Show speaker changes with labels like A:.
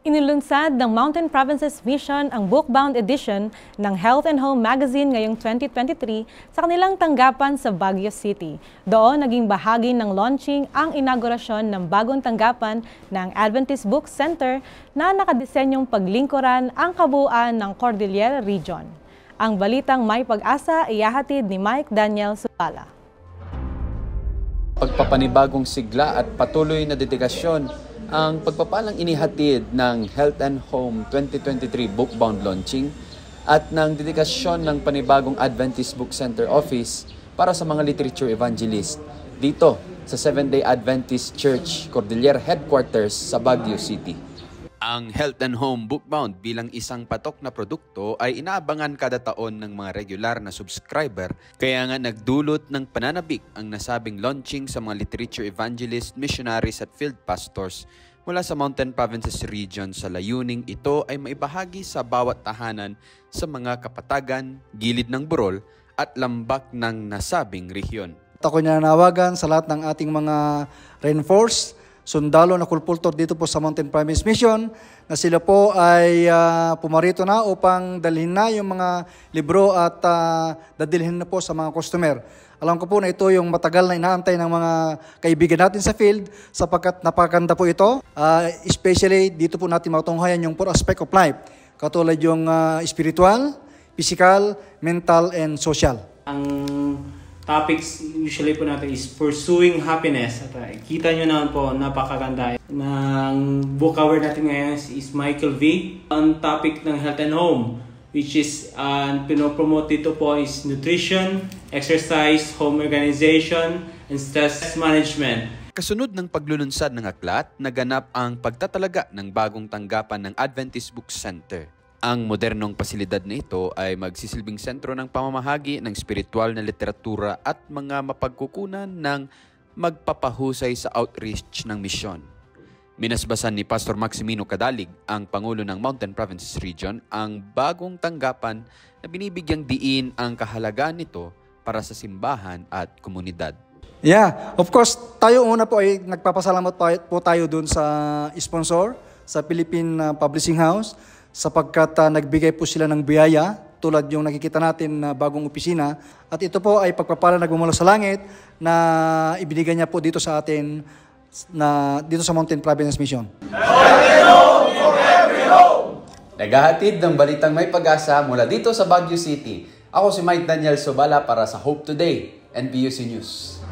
A: Inilunsad ng Mountain Provinces Mission ang bookbound edition ng Health and Home Magazine ngayong 2023 sa kanilang tanggapan sa Baguio City. Doon naging bahagi ng launching ang inaugurasyon ng bagong tanggapan ng Adventist Book Center na nakadisenyong paglingkuran ang kabuuan ng Cordillera Region. Ang balitang may pag-asa iyahatid ni Mike Daniel Subala.
B: Pagpapanibagong sigla at patuloy na dedikasyon ang pagpapalang inihatid ng Health and Home 2023 Bookbound Launching at ng dedikasyon ng panibagong Adventist Book Center Office para sa mga literature evangelist dito sa Seventh-day Adventist Church Cordillera Headquarters sa Baguio City. Ang Health and Home Bookbound bilang isang patok na produkto ay inaabangan kada taon ng mga regular na subscriber, kaya nga nagdulot ng pananabik ang nasabing launching sa mga literature evangelist, missionaries at field pastors mula sa Mountain Provinces Region sa layuning ito ay maibahagi sa bawat tahanan sa mga kapatagan, gilid ng burol at lambak ng nasabing rehiyon.
C: Ako nanawagan sa lahat ng ating mga reinforced sundalo na kulpultor dito po sa Mountain Province Mission na sila po ay pumarito na upang dalhin na yung mga libro at dadilhin na po sa mga customer. Alam ko po na ito yung matagal na inaantay ng mga kaibigan natin sa field sapagkat napakaganda po ito. Especially dito po natin matunghayan yung 4 aspect of life. Katulad yung spiritual, physical, mental, and social.
D: Ang topics usually po natin is pursuing happiness. At kita nyo naman po, napakaganda. Ng book cover natin ngayon is Michael V. Ang topic ng Health and Home, which is pinopromote dito po is nutrition, exercise, home organization, and stress management.
B: Kasunod ng paglulunsad ng aklat, naganap ang pagtatalaga ng bagong tanggapan ng Adventist Book Center. Ang modernong pasilidad na ito ay magsisilbing sentro ng pamamahagi ng spiritual na literatura at mga mapagkukunan ng magpapahusay sa outreach ng misyon. Minasbasan ni Pastor Maximino Cadalig, ang Pangulo ng Mountain Provinces Region, ang bagong tanggapan na binibigyang diin ang kahalagaan nito para sa simbahan at komunidad.
C: Yeah, of course, tayo una po ay nagpapasalamat po tayo dun sa sponsor, sa Philippine Publishing House, sapagkat nagbigay po sila ng biyaya tulad yung nakikita natin na bagong opisina. At ito po ay pagpapala nagmumula sa langit na ibinigay niya po dito sa atin dito sa Mountain Provinces Mission.
B: Naghahatid ng balitang may pag-asa mula dito sa Baguio City. Ako si Mike Daniel Subala para sa Hope Today, NPUC News.